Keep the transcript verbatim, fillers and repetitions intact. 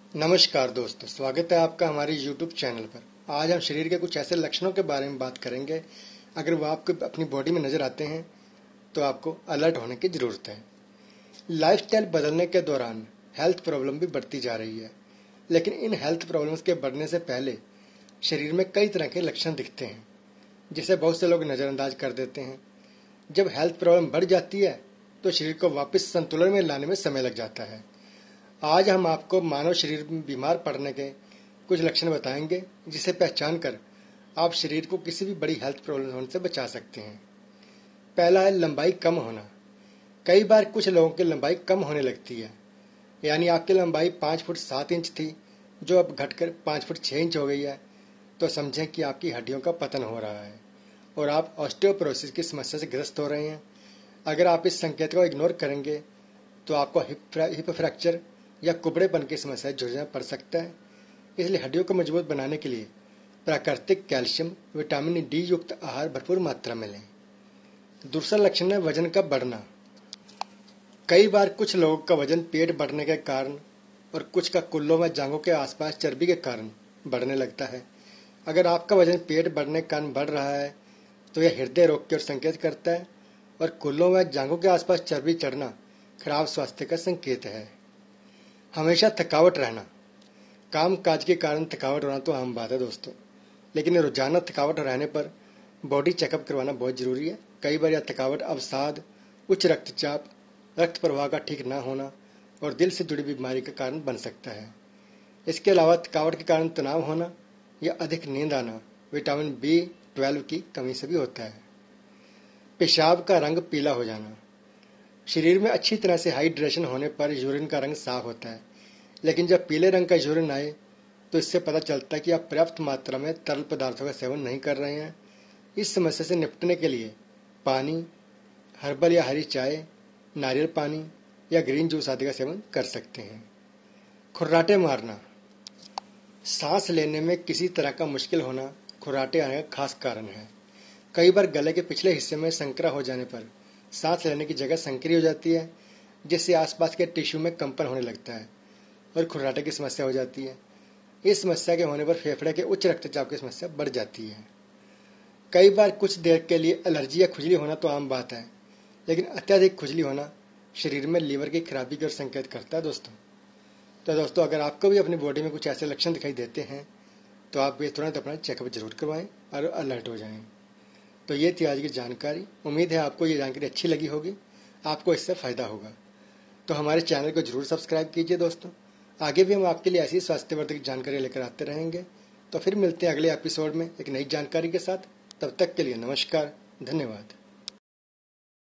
नमस्कार दोस्तों, स्वागत है आपका हमारे यूट्यूब चैनल पर। आज हम शरीर के कुछ ऐसे लक्षणों के बारे में बात करेंगे। अगर वो आपको अपनी बॉडी में नजर आते हैं तो आपको अलर्ट होने की ज़रूरत है। लाइफस्टाइल बदलने के दौरान हेल्थ प्रॉब्लम भी बढ़ती जा रही है, लेकिन इन हेल्थ प्रॉब्लम्स के बढ़ने से पहले शरीर में कई तरह के लक्षण दिखते हैं, जिसे बहुत से लोग नज़रअंदाज कर देते हैं। जब हेल्थ प्रॉब्लम बढ़ जाती है तो शरीर को वापस संतुलन में लाने में समय लग जाता है। आज हम आपको मानव शरीर में बीमार पड़ने के कुछ लक्षण बताएंगे, जिसे पहचान कर आप शरीर को किसी भी बड़ी हेल्थ प्रॉब्लम होने से बचा सकते हैं। पहला है लंबाई कम होना। कई बार कुछ लोगों की लंबाई कम होने लगती है, यानी आपकी लंबाई पाँच फुट सात इंच थी जो अब घटकर पाँच फुट छः इंच हो गई है, तो समझें कि आपकी हड्डियों का पतन हो रहा है और आप ऑस्टियोपोरोसिस की समस्या से ग्रस्त हो रहे हैं। अगर आप इस संकेत को इग्नोर करेंगे तो आपको हिप हिप फ्रैक्चर या कुबड़ेपन की समस्या जूझना पड़ सकता है। इसलिए हड्डियों को मजबूत बनाने के लिए प्राकृतिक कैल्शियम, विटामिन डी युक्त आहार भरपूर मात्रा में लें। दूसरा लक्षण है वजन का बढ़ना। कई बार कुछ लोगों का वजन पेट बढ़ने के कारण और कुछ का कुल्लों व जांघों के आसपास चर्बी के कारण बढ़ने लगता है। अगर आपका वजन पेट बढ़ने के कारण बढ़ रहा है तो यह हृदय रोग की ओर संकेत करता है, और कुल्लों व जांघों के आसपास चर्बी चढ़ना खराब स्वास्थ्य का संकेत है। हमेशा थकावट रहना। काम काज के कारण थकावट होना तो आम बात है दोस्तों, लेकिन रोजाना थकावट रहने पर बॉडी चेकअप करवाना बहुत जरूरी है। कई बार यह थकावट अवसाद, उच्च रक्तचाप, रक्त प्रवाह का ठीक न होना और दिल से जुड़ी बीमारी का कारण बन सकता है। इसके अलावा थकावट के कारण तनाव होना या अधिक नींद आना विटामिन बी ट्वेल्व की कमी से भी होता है। पेशाब का रंग पीला हो जाना। शरीर में अच्छी तरह से हाइड्रेशन होने पर यूरिन का रंग साफ होता है, लेकिन जब पीले रंग का यूरिन आए तो इससे पता चलता है कि आप पर्याप्त मात्रा में तरल पदार्थों का सेवन नहीं कर रहे हैं। इस समस्या से निपटने के लिए पानी, हर्बल या हरी चाय, नारियल पानी या ग्रीन जूस आदि का सेवन कर सकते हैं। खुर्राटे मारना। सांस लेने में किसी तरह का मुश्किल होना खुर्राटे आने का खास कारण है। कई बार गले के पिछले हिस्से में संकरा हो जाने पर सांस लेने की जगह संकरी हो जाती है, जिससे आसपास के टिश्यू में कंपन होने लगता है और खुर्राटे की समस्या हो जाती है। इस समस्या के होने पर फेफड़े के उच्च रक्तचाप की समस्या बढ़ जाती है। कई बार कुछ देर के लिए एलर्जी या खुजली होना तो आम बात है, लेकिन अत्यधिक खुजली होना शरीर में लीवर की खराबी की ओर संकेत करता है दोस्तों। तो दोस्तों, अगर आपको भी अपनी बॉडी में कुछ ऐसे लक्षण दिखाई देते हैं तो आप भी तुरंत अपना चेकअप जरूर करवाएं और अलर्ट हो जाएं। तो ये थी आज की जानकारी। उम्मीद है आपको ये जानकारी अच्छी लगी होगी, आपको इससे फ़ायदा होगा। तो हमारे चैनल को जरूर सब्सक्राइब कीजिए दोस्तों। आगे भी हम आपके लिए ऐसी स्वास्थ्यवर्धक जानकारी लेकर आते रहेंगे। तो फिर मिलते हैं अगले एपिसोड में एक नई जानकारी के साथ। तब तक के लिए नमस्कार, धन्यवाद।